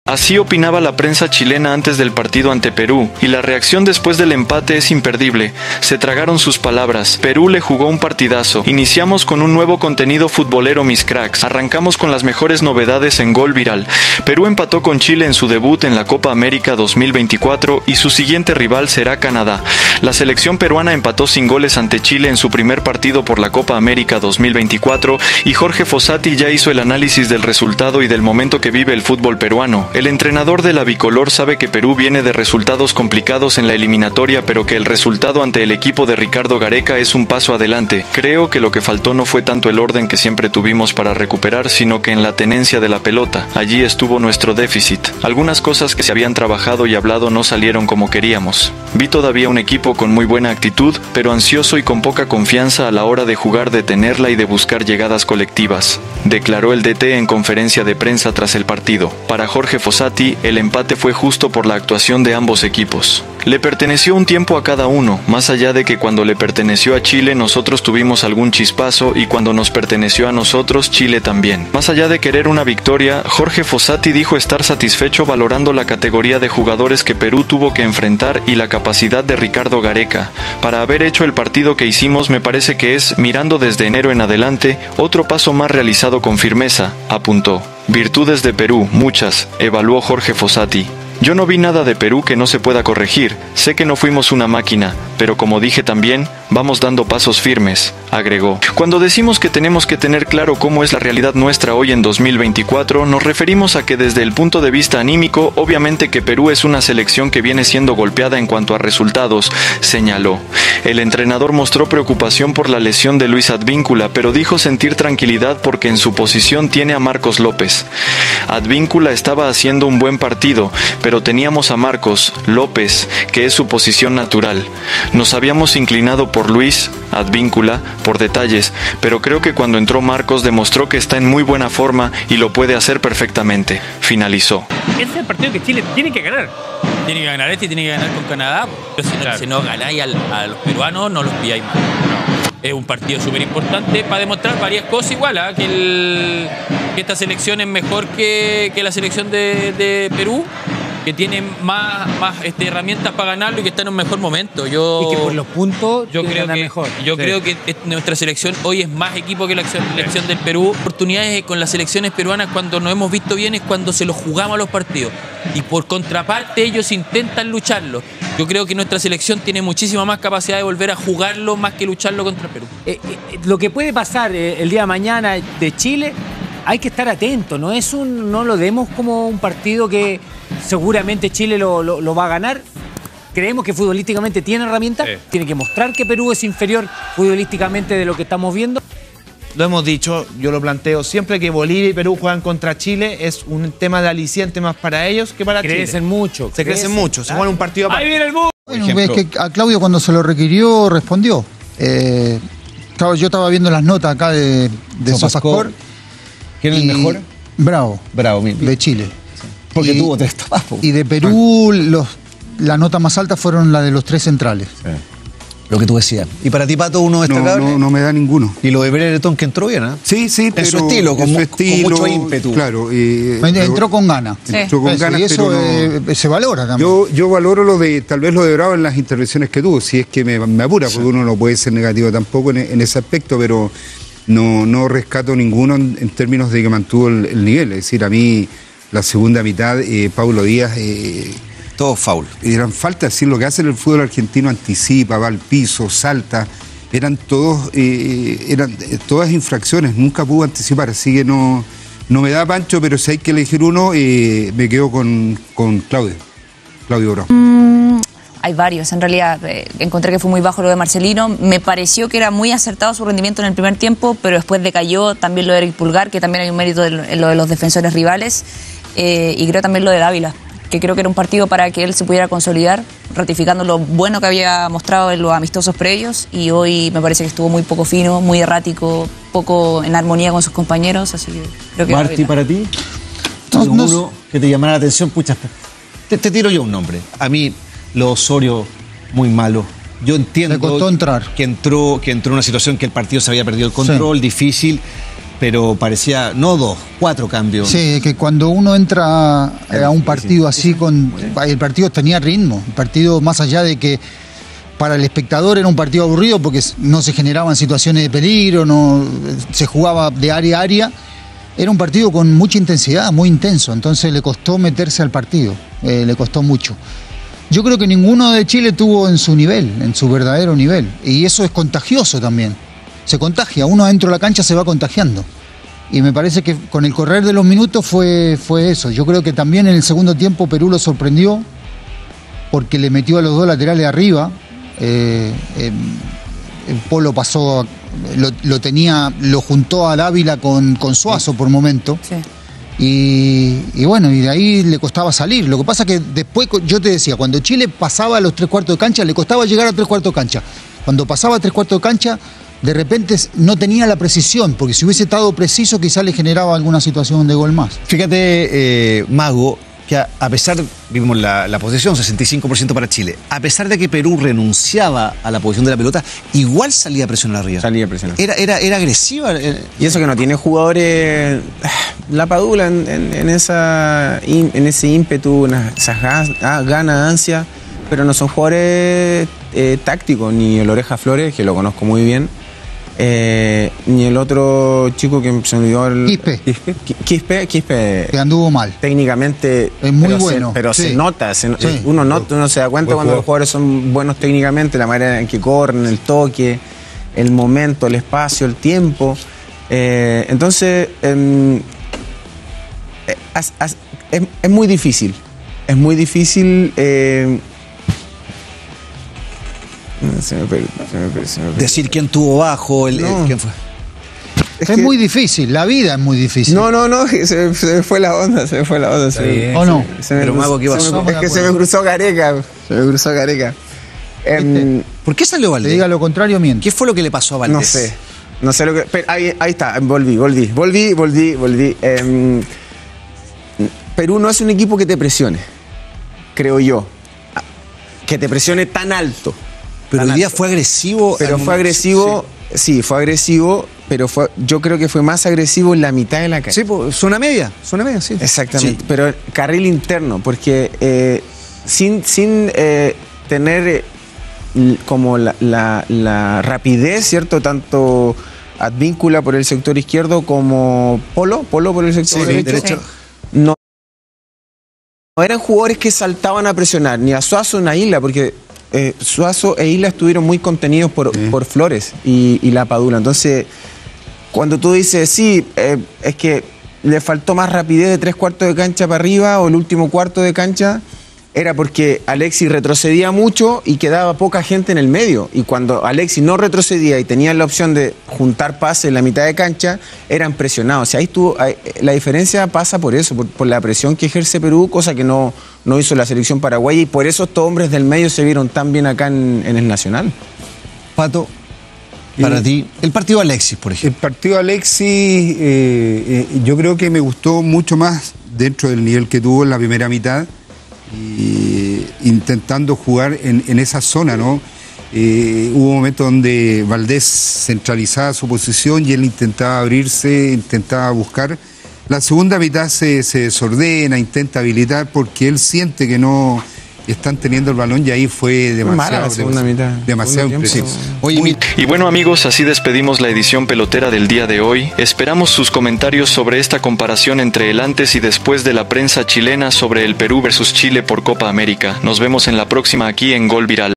Así opinaba la prensa chilena antes del partido ante Perú, y la reacción después del empate es imperdible. Se tragaron sus palabras. Perú le jugó un partidazo. Iniciamos con un nuevo contenido futbolero, mis cracks. Arrancamos con las mejores novedades en Gol Viral. Perú empató con Chile en su debut en la Copa América 2024 y su siguiente rival será Canadá. La selección peruana empató sin goles ante Chile en su primer partido por la Copa América 2024 y Jorge Fossati ya hizo el análisis del resultado y del momento que vive el fútbol peruano. El entrenador de la bicolor sabe que Perú viene de resultados complicados en la eliminatoria, pero que el resultado ante el equipo de Ricardo Gareca es un paso adelante. Creo que lo que faltó no fue tanto el orden que siempre tuvimos para recuperar, sino que en la tenencia de la pelota. Allí estuvo nuestro déficit. Algunas cosas que se habían trabajado y hablado no salieron como queríamos. Vi todavía un equipo con muy buena actitud, pero ansioso y con poca confianza a la hora de jugar, de tenerla y de buscar llegadas colectivas, declaró el DT en conferencia de prensa tras el partido. Para Jorge Fossati, el empate fue justo por la actuación de ambos equipos. Le perteneció un tiempo a cada uno, más allá de que cuando le perteneció a Chile nosotros tuvimos algún chispazo y cuando nos perteneció a nosotros Chile también. Más allá de querer una victoria, Jorge Fossati dijo estar satisfecho valorando la categoría de jugadores que Perú tuvo que enfrentar y la capacidad de Ricardo Gareca. Para haber hecho el partido que hicimos me parece que es, mirando desde enero en adelante, otro paso más realizado con firmeza, apuntó. Virtudes de Perú, muchas, evaluó Jorge Fossati. Yo no vi nada de Perú que no se pueda corregir. Sé que no fuimos una máquina, pero como dije también, vamos dando pasos firmes, agregó. Cuando decimos que tenemos que tener claro cómo es la realidad nuestra hoy en 2024, nos referimos a que desde el punto de vista anímico, obviamente que Perú es una selección que viene siendo golpeada en cuanto a resultados, señaló. El entrenador mostró preocupación por la lesión de Luis Advíncula, pero dijo sentir tranquilidad porque en su posición tiene a Marcos López. Advíncula estaba haciendo un buen partido, pero teníamos a Marcos López, que es su posición natural. Nos habíamos inclinado por Luis Advíncula por detalles, pero creo que cuando entró Marcos demostró que está en muy buena forma y lo puede hacer perfectamente, finalizó. Ese es el partido que Chile tiene que ganar. Tiene que ganar este y tiene que ganar con Canadá. Pero si no ganáis a los peruanos, no los pilláis mal. No. Es un partido súper importante para demostrar varias cosas igual, ¿eh? Que esta selección es mejor que la selección de Perú, que tiene más herramientas para ganarlo y que está en un mejor momento. Y que por los puntos yo creo que nuestra selección hoy es más equipo que la selección del Perú. Oportunidades con las selecciones peruanas cuando nos hemos visto bien es cuando se los jugamos a los partidos. Y por contraparte ellos intentan lucharlo. Yo creo que nuestra selección tiene muchísima más capacidad de volver a jugarlo más que lucharlo contra Perú. Lo que puede pasar el día de mañana de Chile, hay que estar atento. No lo demos como un partido que seguramente Chile lo va a ganar. Creemos que futbolísticamente tiene herramientas. Sí. Tiene que mostrar que Perú es inferior futbolísticamente de lo que estamos viendo. Lo hemos dicho, yo lo planteo, siempre que Bolivia y Perú juegan contra Chile es un tema de aliciente más para ellos que para Chile. Crecen mucho. Se crecen mucho, se juegan un partido aparte. ¡Ahí viene el bus! Bueno, es que a Claudio cuando se lo requirió respondió. Yo estaba viendo las notas acá de Sofascore. ¿Quién es el mejor? Bravo, de Chile. Sí. Porque tuvo 3 tapas. Y de Perú la nota más alta fueron la de los 3 centrales. Sí. Lo que tú decías. ¿Y para ti, Pato, uno destacable? No me da ninguno. Y lo de Brereton que entró bien, ¿eh? Sí, pero... En su estilo, con mucho ímpetu. Claro. Entró con ganas. Sí. Entró con ganas, y eso pero se valora también. Yo valoro tal vez lo de Bravo en las intervenciones que tuvo, si es que me apura, porque uno no puede ser negativo tampoco en ese aspecto, pero no rescato ninguno en términos de que mantuvo el nivel. Es decir, a mí la segunda mitad, Paulo Díaz... todo foul. Eran falta, es decir, lo que hace el fútbol argentino, anticipa, va al piso, salta, eran todas infracciones, nunca pudo anticipar, así que no me da pancho, pero si hay que elegir uno, me quedo con Claudio Bravo. Hay varios, en realidad. Encontré que fue muy bajo lo de Marcelino. Me pareció que era muy acertado su rendimiento en el primer tiempo, pero después decayó. También lo de Eric Pulgar, que también hay un mérito en lo de los defensores rivales. Y creo también lo de Dávila, que creo que era un partido para que él se pudiera consolidar, ratificando lo bueno que había mostrado en los amistosos previos, y hoy me parece que estuvo muy poco fino, muy errático, poco en armonía con sus compañeros, así que creo que... Marti, ¿para ti? Uno que te llamara la atención, pucha, te tiro yo un nombre. A mí, lo Osorio, muy malo. Yo entiendo... Le costó entrar. Que entró en una situación que el partido se había perdido el control, sí. Difícil, pero parecía, no 2, 4 cambios. Sí, que cuando uno entra a un partido así, el partido tenía ritmo, el partido más allá de que para el espectador era un partido aburrido porque no se generaban situaciones de peligro, no se jugaba de área a área, era un partido con mucha intensidad, muy intenso, entonces le costó meterse al partido, le costó mucho. Yo creo que ninguno de Chile tuvo en su nivel, en su verdadero nivel, y eso es contagioso también, se contagia, uno dentro de la cancha se va contagiando. Y me parece que con el correr de los minutos fue eso. Yo creo que también en el segundo tiempo Perú lo sorprendió porque le metió a los dos laterales arriba. El Polo pasó, lo juntó al Ávila con Suazo por momento. Sí. Y bueno, y de ahí le costaba salir. Lo que pasa que después, yo te decía, cuando Chile pasaba a los 3/4 de cancha, le costaba llegar a 3/4 de cancha. Cuando pasaba a 3/4 de cancha, de repente no tenía la precisión, porque si hubiese estado preciso quizás le generaba alguna situación de gol más. Fíjate, Mago, que a pesar, vimos la posesión, 65% para Chile, a pesar de que Perú renunciaba a la posición de la pelota, igual salía a presionar arriba. Salía a presionar. Era agresiva. Y eso que no tiene jugadores, la Padula en ese ímpetu, esas ganas, ansia, pero no son jugadores tácticos, ni el Oreja Flores, que lo conozco muy bien, ni el otro chico que se me olvidó, Quispe, que anduvo mal. Técnicamente es muy bueno. Pero sí. Se nota, uno se da cuenta cuando los jugadores son buenos técnicamente, la manera en que corren, el toque, el momento, el espacio, el tiempo. Entonces, es muy difícil. Es muy difícil. Se me perdió. Decir quién tuvo bajo, quién fue. Es muy difícil, la vida es muy difícil. No, se me fue la onda, ¿O no? Pero Mago, ¿qué pasó? Es que se me cruzó Gareca. ¿Por qué salió Valdés? Te diga lo contrario, miente. ¿Qué fue lo que le pasó a Valdés? No sé lo que... Pero ahí está, volví. Perú no es un equipo que te presione, creo yo. Que te presione tan alto. Pero hoy día fue agresivo. Pero fue agresivo, sí, fue agresivo, pero yo creo que fue más agresivo en la mitad de la cancha. Sí, pues, zona media, sí. Exactamente, sí. Pero carril interno, porque sin tener como la rapidez, ¿cierto? Tanto Advíncula por el sector izquierdo como Polo por el sector derecho. No eran jugadores que saltaban a presionar, ni a Suazo ni a Isla, porque Suazo e Isla estuvieron muy contenidos por Flores y la Padula. Entonces, cuando tú dices, sí, es que le faltó más rapidez de 3/4 de cancha para arriba o el último cuarto de cancha, era porque Alexis retrocedía mucho y quedaba poca gente en el medio. Y cuando Alexis no retrocedía y tenía la opción de juntar pases en la mitad de cancha, eran presionados. O sea, la diferencia pasa por eso, por la presión que ejerce Perú, cosa que no hizo la selección paraguaya, y por eso estos hombres del medio se vieron tan bien acá en el Nacional. Pato, para ti, el partido Alexis, por ejemplo. El partido Alexis, yo creo que me gustó mucho más dentro del nivel que tuvo en la primera mitad, y intentando jugar en esa zona, ¿no? Hubo momentos donde Valdés centralizaba su posición y él intentaba abrirse, intentaba buscar. La segunda mitad se desordena, intenta habilitar porque él siente que no están teniendo el balón, y ahí fue demasiado impreciso. Y bueno, amigos, así despedimos la edición pelotera del día de hoy. Esperamos sus comentarios sobre esta comparación entre el antes y después de la prensa chilena sobre el Perú versus Chile por Copa América. Nos vemos en la próxima aquí en Gol Viral.